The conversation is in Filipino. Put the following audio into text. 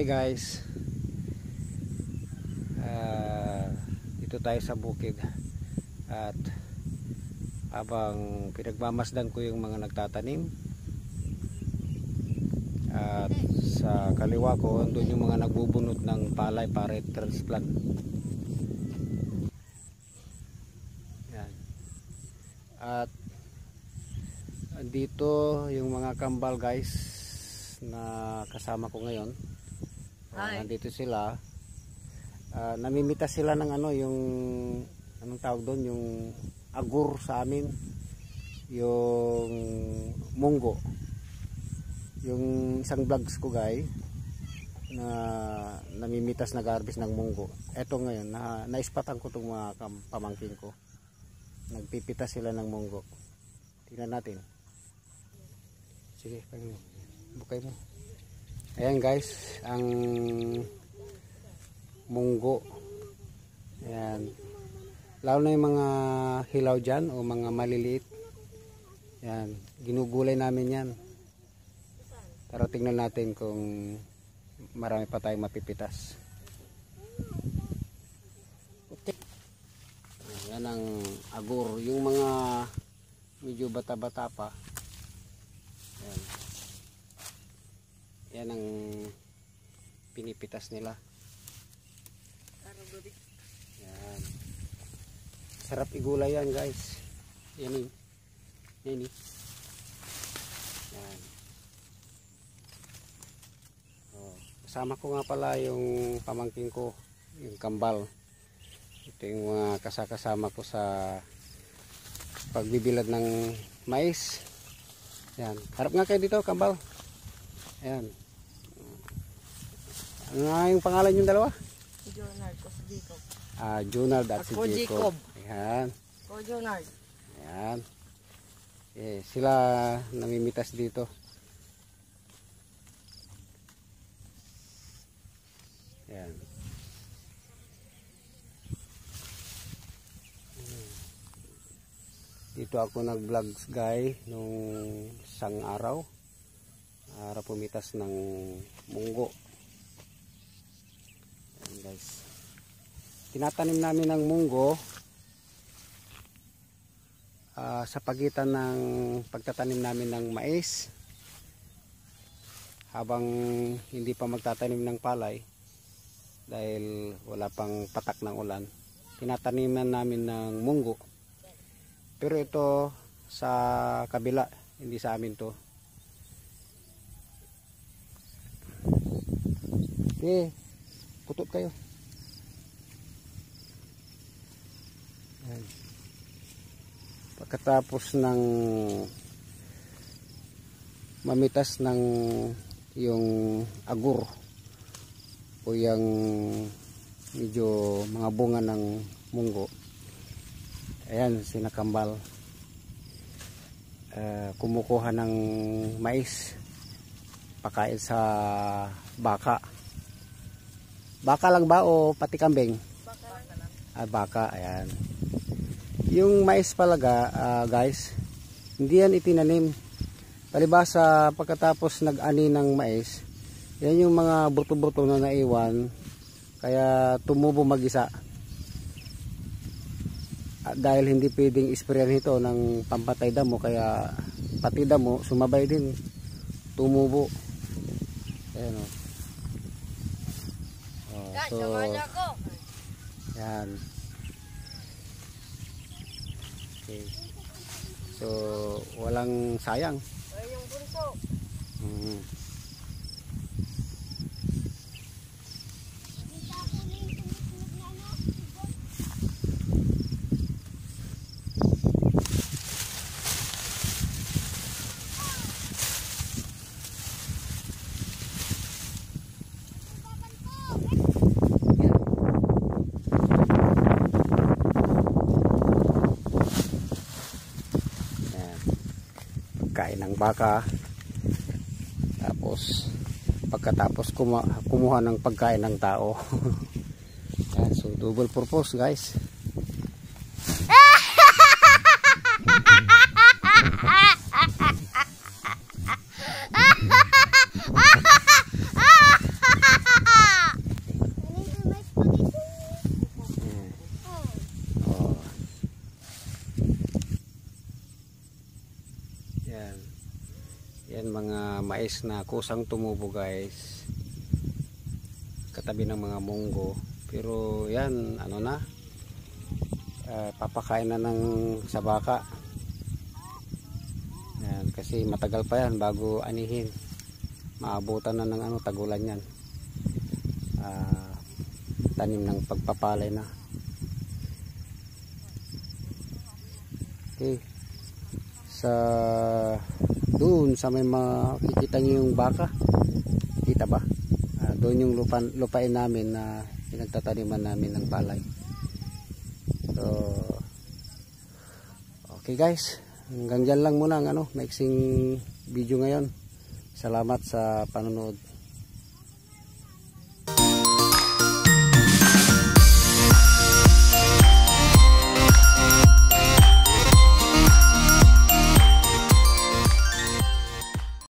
guys, dito tayo sa bukid at habang pinagmamasdan ko yung mga nagtatanim at sa kaliwa ko doon yung mga nagbubunot ng palay para transplant. Yan. At dito yung mga kambal guys na kasama ko ngayon. Nandito sila. Namimitas sila ng ano, yung anong tawag doon, yung agur sa amin, yung munggo. Yung isang vlogs ko guys na namimitas, nag-harvest ng munggo. Eto ngayon naispatan ko itong mga pamangkin ko, nagpipitas sila ng munggo. Tingnan natin. Sige, bukay mo. Ayan guys, ang munggo. Ayan. Lalo na yung mga hilaw dyan o mga maliliit. Ayan. Ginugulay namin yan. Pero tingnan natin kung marami pa tayong mapipitas. Ayan ang agur. Yung mga medyo bata-bata pa. Ayan. Yan ang pinipitas nila. Yan. Sarap igulay yan guys. Yan. Yan. Yan. Kasama ko nga pala yung pamangkin ko, yung kambal. Ito yung mga kasama ko sa pagbibilad ng mais. Yan. Harap nga kayo dito, kambal. Ayan. Ano nga yung pangalan yung dalawa? Jonald at si Jacob. Jonald at si Jacob. Ayan. Jonald. Ayan. Sila namimitas dito. Ayan. Dito ako nag-vlogs guys nung isang araw para pumitas ng munggo. Ayan guys. Tinatanim namin ng munggo sa pagitan ng pagtatanim namin ng mais. Habang hindi pa magtatanim ng palay dahil wala pang patak ng ulan, tinataniman namin ng munggo. Pero ito sa kabila, hindi sa amin to. Putot kayo. Ayan. Pagkatapos ng mamitas ng yung agur o yung medyo mga bunga ng munggo, ayan, sinakambal kumukuha ng mais pakain sa baka. Baka lang ba o pati kambing? Baka lang. Baka, ayan. Yung mais palaga guys, hindi yan itinanim. Palibasa pagkatapos nag-ani ng mais, yan yung mga buto-buto na naiwan, kaya tumubo mag-isa. Dahil hindi pwedeng isprayan ito ng pampatay damo, kaya pati damo sumabay din, tumubo. Ayan o. So, yan. Okay. So, walang sayang. Yung bunso. Kain ng baka, tapos pagkatapos kumuha ng pagkain ng tao. Yan, so double purpose guys. Yan, mga mais na kusang tumubo guys. Katabi ng mga munggo. Pero yan, ano na. Papakain na sa baka. Yan, kasi matagal pa yan bago anihin. Maabutan na ng tagulan yan. Tanim ng pagpapalay na. Okay. Doon sa may makikita nyo yung baka. Kita ba? Doon yung lupain namin na pinagtataniman namin ng palay. So, okay guys. Hanggang dyan lang muna ang maiksing video ngayon. Salamat sa panonood.